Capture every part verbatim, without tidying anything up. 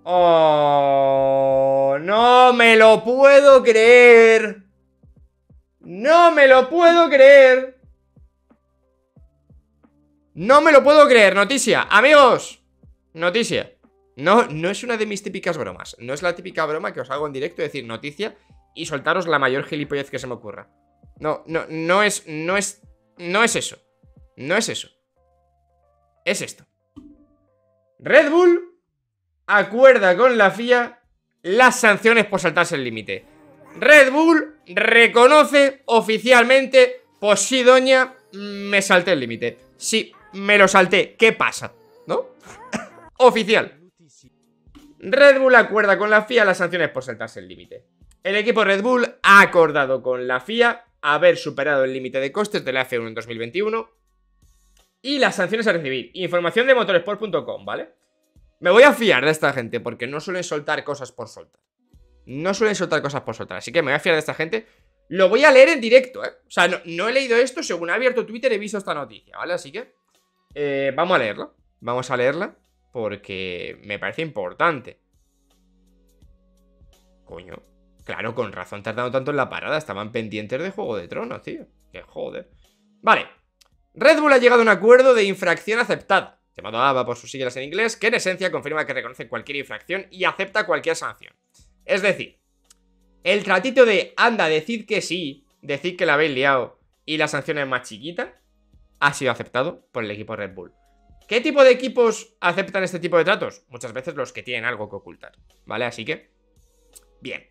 Oh, no me lo puedo creer. No me lo puedo creer. No me lo puedo creer, noticia. Amigos, noticia. No, no es una de mis típicas bromas. No es la típica broma que os hago en directo, decir noticia y soltaros la mayor gilipollez que se me ocurra. No, no, no es, no es, no es eso. No es eso. Es esto. Red Bull acuerda con la F I A las sanciones por saltarse el límite. Red Bull reconoce oficialmente, pues sí, doña, me salté el límite. Sí, me lo salté. ¿Qué pasa? ¿No? Oficial. Red Bull acuerda con la F I A las sanciones por saltarse el límite. El equipo Red Bull ha acordado con la F I A haber superado el límite de costes de la F uno en dos mil veintiuno y las sanciones a recibir. Información de motorsport punto com, ¿vale? Me voy a fiar de esta gente porque no suelen soltar cosas por soltar. No suelen soltar cosas por soltar, así que me voy a fiar de esta gente. Lo voy a leer en directo, ¿eh? O sea, no, no he leído esto, según he abierto Twitter he visto esta noticia, ¿vale? Así que eh, vamos a leerla. Vamos a leerla porque me parece importante. Coño. Claro, con razón tardando tanto en la parada. Estaban pendientes de Juego de Tronos, tío. Que joder. Vale. Red Bull ha llegado a un acuerdo de infracción aceptada, llamado A B A por sus siglas en inglés, que en esencia confirma que reconoce cualquier infracción y acepta cualquier sanción. Es decir, el tratito de anda, decid que sí, decid que la habéis liado y la sanción es más chiquita, ha sido aceptado por el equipo Red Bull. ¿Qué tipo de equipos aceptan este tipo de tratos? Muchas veces los que tienen algo que ocultar, ¿vale? Así que, bien.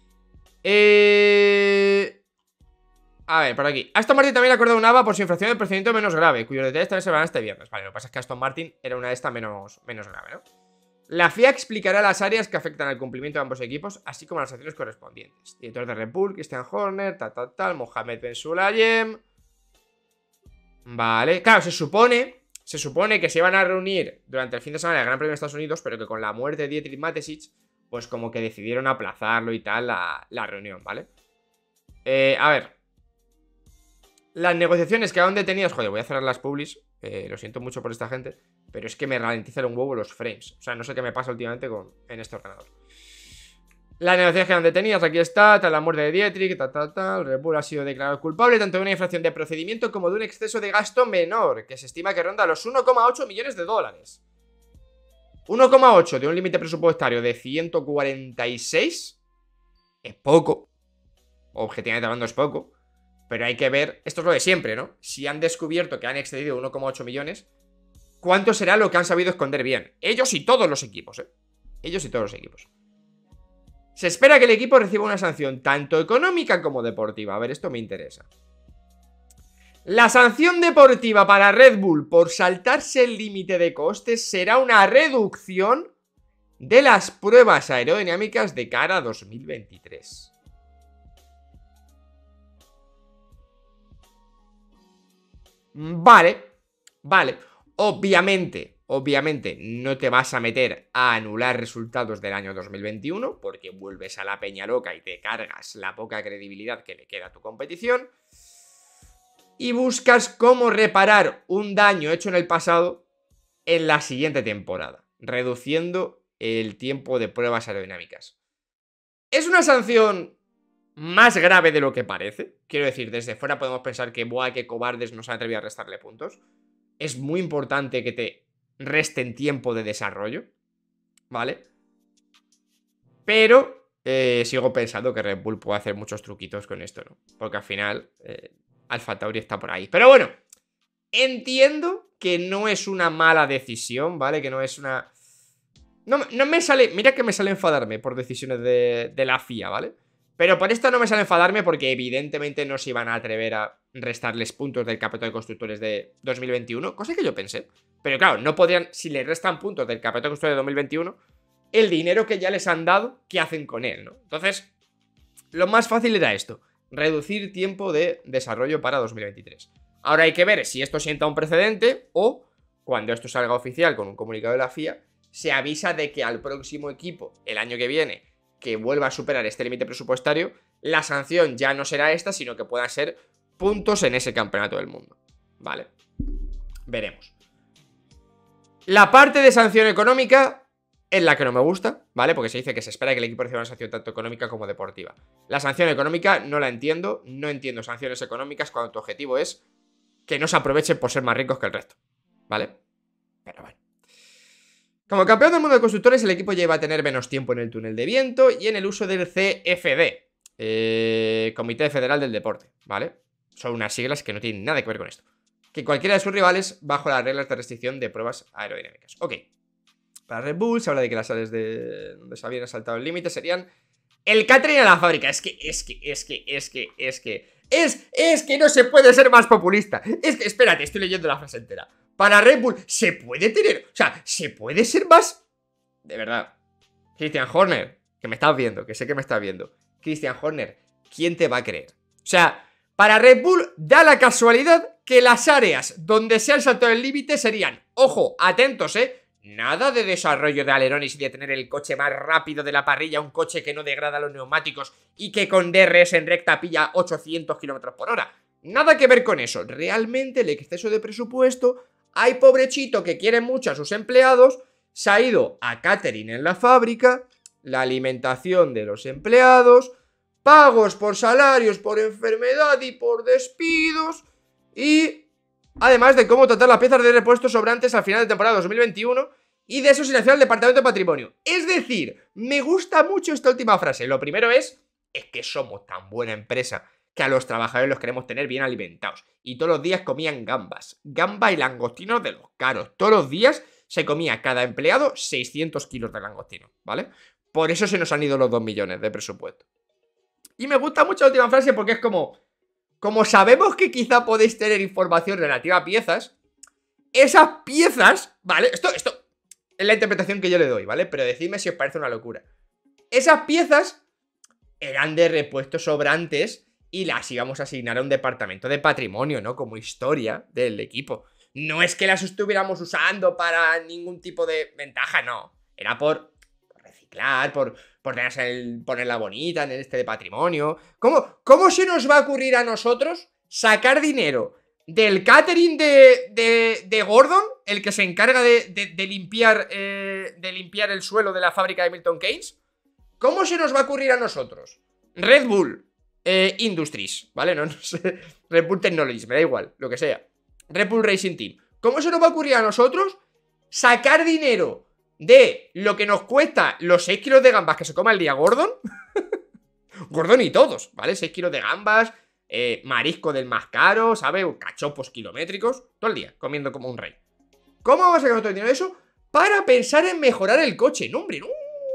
Eh... A ver, por aquí. Aston Martin también ha acordado un A B A por su infracción de procedimiento menos grave, cuyos detalles también se verán este viernes. Vale, lo que pasa es que Aston Martin era una de estas menos, menos grave, ¿no? La F I A explicará las áreas que afectan al cumplimiento de ambos equipos, así como las sanciones correspondientes. Director de Red Bull, Christian Horner, tal, tal, tal, Mohamed Ben Sulayem. Vale, claro, se supone, se supone que se iban a reunir durante el fin de semana del Gran Premio de Estados Unidos, pero que con la muerte de Dietrich Mateschitz, pues como que decidieron aplazarlo y tal la, la reunión, ¿vale? Eh, a ver. Las negociaciones quedaron detenidas. Joder, voy a cerrar las publis. Eh, lo siento mucho por esta gente, pero es que me ralentizan un huevo los frames. O sea, no sé qué me pasa últimamente con, en este ordenador. Las negociaciones quedan detenidas. Aquí está, tal la muerte de Dietrich, tal, tal, tal. Red Bull ha sido declarado culpable tanto de una infracción de procedimiento como de un exceso de gasto menor, que se estima que ronda los uno coma ocho millones de dólares. uno coma ocho de un límite presupuestario de ciento cuarenta y seis es poco. Objetivamente hablando es poco. Pero hay que ver, esto es lo de siempre, ¿no? Si han descubierto que han excedido uno coma ocho millones, ¿cuánto será lo que han sabido esconder bien? Ellos y todos los equipos, ¿eh? Ellos y todos los equipos. Se espera que el equipo reciba una sanción tanto económica como deportiva. A ver, esto me interesa. La sanción deportiva para Red Bull por saltarse el límite de costes será una reducción de las pruebas aerodinámicas de cara a dos mil veintitrés. Vale, vale. Obviamente, obviamente no te vas a meter a anular resultados del año dos mil veintiuno porque vuelves a la peña loca y te cargas la poca credibilidad que le queda a tu competición. Y buscas cómo reparar un daño hecho en el pasado en la siguiente temporada, reduciendo el tiempo de pruebas aerodinámicas. ¿Es una sanción más grave de lo que parece? Quiero decir, desde fuera podemos pensar que buah, qué cobardes, no se han atrevido a restarle puntos. Es muy importante que te resten tiempo de desarrollo, ¿vale? Pero eh, sigo pensando que Red Bull puede hacer muchos truquitos con esto, ¿no? Porque al final eh, AlphaTauri está por ahí. Pero bueno, entiendo que no es una mala decisión, ¿vale? Que no es una... No, no me sale... Mira que me sale enfadarme por decisiones de, de la F I A, ¿vale? Pero por esto no me sale enfadarme porque evidentemente no se iban a atrever a restarles puntos del campeonato de constructores de dos mil veintiuno, cosa que yo pensé. Pero claro, no podrían, si le restan puntos del campeonato de constructores de dos mil veintiuno, el dinero que ya les han dado, ¿qué hacen con él, no? Entonces, lo más fácil era esto, reducir tiempo de desarrollo para dos mil veintitrés. Ahora hay que ver si esto sienta un precedente o, cuando esto salga oficial con un comunicado de la F I A, se avisa de que al próximo equipo, el año que viene, que vuelva a superar este límite presupuestario, la sanción ya no será esta, sino que puedan ser puntos en ese campeonato del mundo. Vale, veremos. La parte de sanción económica es la que no me gusta, ¿vale? Porque se dice que se espera que el equipo reciba una sanción tanto económica como deportiva. La sanción económica no la entiendo, no entiendo sanciones económicas cuando tu objetivo es que no se aprovechen por ser más ricos que el resto, ¿vale? Pero bueno. Como campeón del mundo de constructores, el equipo lleva a tener menos tiempo en el túnel de viento y en el uso del C F D, eh, Comité Federal del Deporte, ¿vale? Son unas siglas que no tienen nada que ver con esto. Que cualquiera de sus rivales bajo las reglas de restricción de pruebas aerodinámicas. Ok. Para Red Bull se habla de que las áreas de donde se habían saltado el límite serían el catering a la fábrica. Es que, es que, es que, es que, es que, es, es que no se puede ser más populista. Es que, espérate, estoy leyendo la frase entera. Para Red Bull se puede tener, o sea, se puede ser más... De verdad. Christian Horner, que me estás viendo, que sé que me estás viendo. Christian Horner, ¿quién te va a creer? O sea, para Red Bull da la casualidad que las áreas donde se han saltado el límite serían, ojo, atentos, eh, nada de desarrollo de alerones y de tener el coche más rápido de la parrilla, un coche que no degrada los neumáticos y que con D R S en recta pilla ochocientos kilómetros por hora. Nada que ver con eso. Realmente el exceso de presupuesto, hay pobrechito que quiere mucho a sus empleados, se ha ido a catering en la fábrica, la alimentación de los empleados, pagos por salarios, por enfermedad y por despidos, y además de cómo tratar las piezas de repuesto sobrantes al final de temporada dos mil veintiuno y de eso silenciar al departamento de patrimonio. Es decir, me gusta mucho esta última frase. Lo primero es, es que somos tan buena empresa que a los trabajadores los queremos tener bien alimentados. Y todos los días comían gambas, gamba y langostinos de los caros. Todos los días se comía cada empleado seiscientos kilos de langostino, ¿vale? Por eso se nos han ido los dos millones de presupuesto. Y me gusta mucho la última frase porque es como... Como sabemos que quizá podéis tener información relativa a piezas, esas piezas, ¿vale? Esto, esto es la interpretación que yo le doy, ¿vale? Pero decidme si os parece una locura. Esas piezas eran de repuestos sobrantes y las íbamos a asignar a un departamento de patrimonio, ¿no? Como historia del equipo. No es que las estuviéramos usando para ningún tipo de ventaja, no. Era por reciclar, por... por el, ponerla bonita en el este de patrimonio. ¿Cómo, ¿Cómo se nos va a ocurrir a nosotros sacar dinero del catering de, de, de Gordon, el que se encarga de, de, de limpiar eh, de limpiar el suelo de la fábrica de Milton Keynes? ¿Cómo se nos va a ocurrir a nosotros? Red Bull eh, Industries, ¿vale? No, no sé. Red Bull Technologies, me da igual, lo que sea. Red Bull Racing Team. ¿Cómo se nos va a ocurrir a nosotros sacar dinero de lo que nos cuesta los seis kilos de gambas que se coma el día Gordon? Gordon y todos, ¿vale? seis kilos de gambas, eh, marisco del más caro, ¿sabes? Cachopos kilométricos, todo el día, comiendo como un rey. ¿Cómo vamos a sacar todo el dinero de eso? Para pensar en mejorar el coche. No, hombre, no.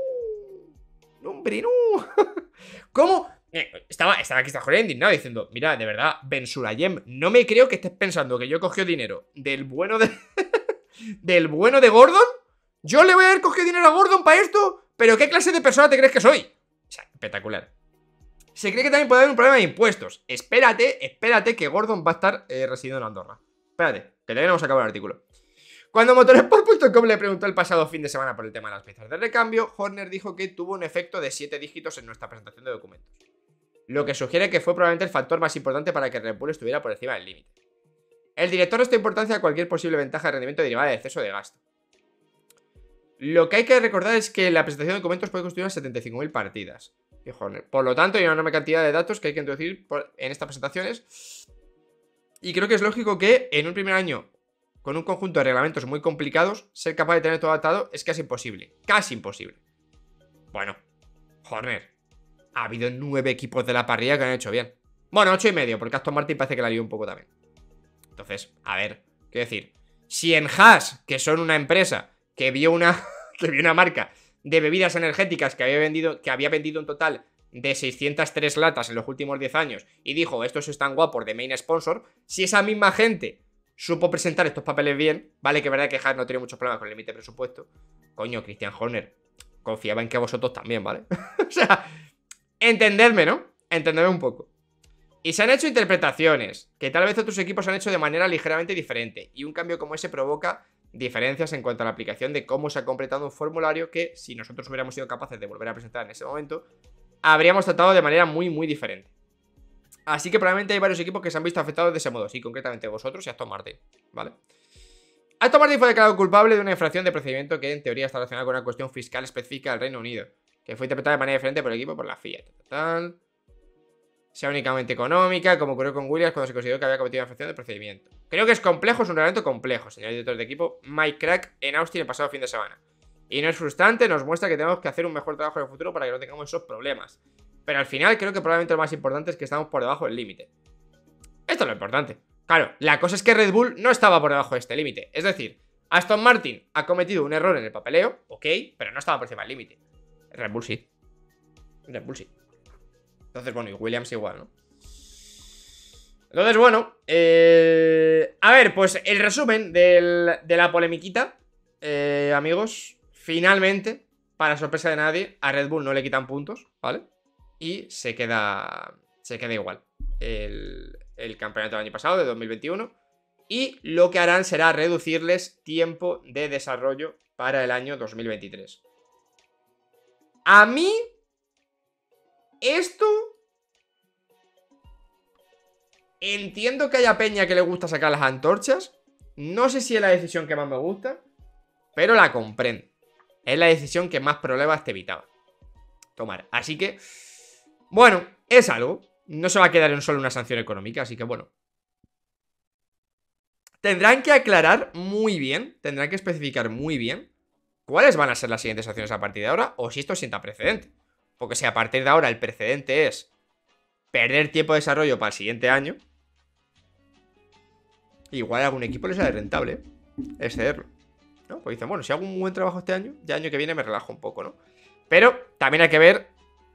No, hombre, no. ¿Cómo? Eh, estaba, estaba aquí, está Jorge indignado diciendo, mira, de verdad, Ben Sulayem, no me creo que estés pensando que yo he cogido dinero del bueno de... del bueno de Gordon. ¿Yo le voy a haber cogido dinero a Gordon para esto? ¿Pero qué clase de persona te crees que soy? O sea, espectacular. Se cree que también puede haber un problema de impuestos. Espérate, espérate que Gordon va a estar eh, residiendo en Andorra. Espérate, que todavía no hemos acabado el artículo. Cuando motorsport punto com le preguntó el pasado fin de semana por el tema de las piezas de recambio, Horner dijo que tuvo un efecto de siete dígitos en nuestra presentación de documentos. Lo que sugiere que fue probablemente el factor más importante para que Red Bull estuviera por encima del límite. El director resta importancia a cualquier posible ventaja de rendimiento derivada de exceso de gasto. Lo que hay que recordar es que la presentación de documentos puede constituir unas setenta y cinco mil partidas. Y Horner. Por lo tanto, hay una enorme cantidad de datos que hay que introducir por, en estas presentaciones. Y creo que es lógico que en un primer año, con un conjunto de reglamentos muy complicados, ser capaz de tener todo adaptado es casi imposible. Casi imposible. Bueno, Horner, ha habido nueve equipos de la parrilla que han hecho bien. Bueno, ocho y medio, porque Aston Martin parece que la lió un poco también. Entonces, a ver, quiero decir, si en Haas, que son una empresa que vio una, que vio una marca de bebidas energéticas que había vendido, que había vendido un total de seiscientas tres latas en los últimos diez años y dijo, estos están guapos de main sponsor, si esa misma gente supo presentar estos papeles bien, vale que es verdad que Haas no tiene muchos problemas con el límite de presupuesto, coño, Christian Horner, confiaba en que vosotros también, ¿vale? O sea, entendedme, ¿no? Entendedme un poco. Y se han hecho interpretaciones que tal vez otros equipos han hecho de manera ligeramente diferente, y un cambio como ese provoca diferencias en cuanto a la aplicación de cómo se ha completado un formulario que, si nosotros hubiéramos sido capaces de volver a presentar en ese momento, habríamos tratado de manera muy, muy diferente. Así que probablemente hay varios equipos que se han visto afectados de ese modo, sí, concretamente vosotros y Aston Martin, ¿vale? Aston Martin fue declarado culpable de una infracción de procedimiento que en teoría está relacionada con una cuestión fiscal específica del Reino Unido, que fue interpretada de manera diferente por el equipo por la F I A. Total. Sea únicamente económica, como ocurrió con Williams cuando se consideró que había cometido una infracción de procedimiento. Creo que es complejo, es un reglamento complejo, señor director de equipo Mike Crack en Austin el pasado fin de semana. Y no es frustrante, nos muestra que tenemos que hacer un mejor trabajo en el futuro para que no tengamos esos problemas. Pero al final creo que probablemente lo más importante es que estamos por debajo del límite. Esto es lo importante. Claro, la cosa es que Red Bull no estaba por debajo de este límite. Es decir, Aston Martin ha cometido un error en el papeleo, ok, pero no estaba por encima del límite. Red Bull sí. Red Bull sí. Entonces, bueno, y Williams igual, ¿no? Entonces, bueno, eh... a ver, pues el resumen del, de la polemiquita, eh, amigos, finalmente, para sorpresa de nadie, a Red Bull no le quitan puntos, ¿vale? Y se queda, se queda igual el, el campeonato del año pasado, de dos mil veintiuno. Y lo que harán será reducirles tiempo de desarrollo para el año dos mil veintitrés. A mí, esto... Entiendo que haya peña que le gusta sacar las antorchas. No sé si es la decisión que más me gusta, pero la comprendo. Es la decisión que más problemas te evitaba tomar. Así que, bueno, es algo. No se va a quedar en solo una sanción económica, así que bueno. Tendrán que aclarar muy bien, tendrán que especificar muy bien cuáles van a ser las siguientes sanciones a partir de ahora, o si esto sienta precedente. Porque si a partir de ahora el precedente es perder tiempo de desarrollo para el siguiente año, igual a algún equipo les sale rentable, ¿eh? Excederlo, ¿no? Pues dicen, bueno, si hago un buen trabajo este año, ya el año que viene me relajo un poco, ¿no? Pero también hay que ver,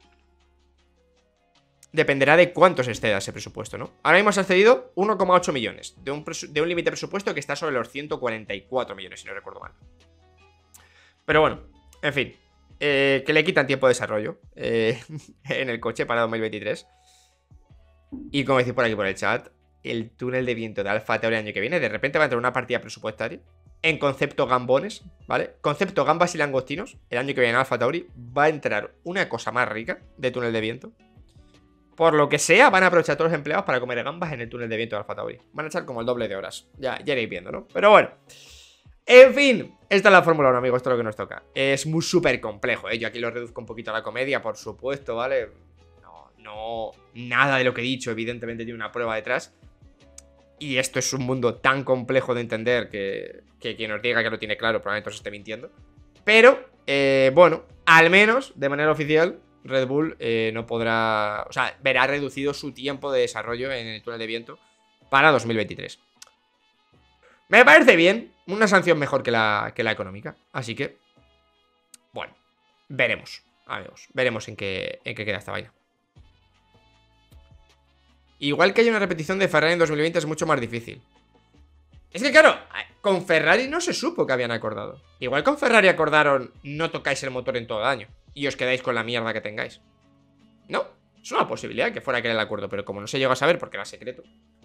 dependerá de cuánto se exceda ese presupuesto, ¿no? Ahora mismo se ha excedido uno coma ocho millones de un, de un límite de presupuesto que está sobre los ciento cuarenta y cuatro millones, si no recuerdo mal. Pero bueno, en fin, eh, que le quitan tiempo de desarrollo eh, en el coche para dos mil veintitrés. Y como decís por aquí por el chat, el túnel de viento de Alfa Tauri el año que viene, de repente va a entrar una partida presupuestaria en concepto gambones, ¿vale? Concepto gambas y langostinos. El año que viene en Alfa Tauri va a entrar una cosa más rica de túnel de viento. Por lo que sea, van a aprovechar a todos los empleados para comer gambas en el túnel de viento de Alfa Tauri. Van a echar como el doble de horas. Ya, ya iréis viendo, ¿no? Pero bueno. En fin, esta es la Fórmula uno, amigos, esto es lo que nos toca. Es muy súper complejo, ¿eh? Yo aquí lo reduzco un poquito a la comedia, por supuesto, ¿vale? No, no, nada de lo que he dicho, evidentemente tiene una prueba detrás. Y esto es un mundo tan complejo de entender que, que quien os diga que lo tiene claro probablemente os esté mintiendo. Pero, eh, bueno, al menos, de manera oficial, Red Bull eh, no podrá... O sea, verá reducido su tiempo de desarrollo en el túnel de viento para dos mil veintitrés. Me parece bien, una sanción mejor que la, que la económica. Así que, bueno, veremos, amigos, veremos en qué, en qué queda esta vaina. Igual que hay una repetición de Ferrari en dos mil veinte es mucho más difícil. Es que claro, con Ferrari no se supo que habían acordado. Igual con Ferrari acordaron no tocáis el motor en todo el año y os quedáis con la mierda que tengáis. No, es una posibilidad que fuera aquel el acuerdo, pero como no se llegó a saber porque era secreto,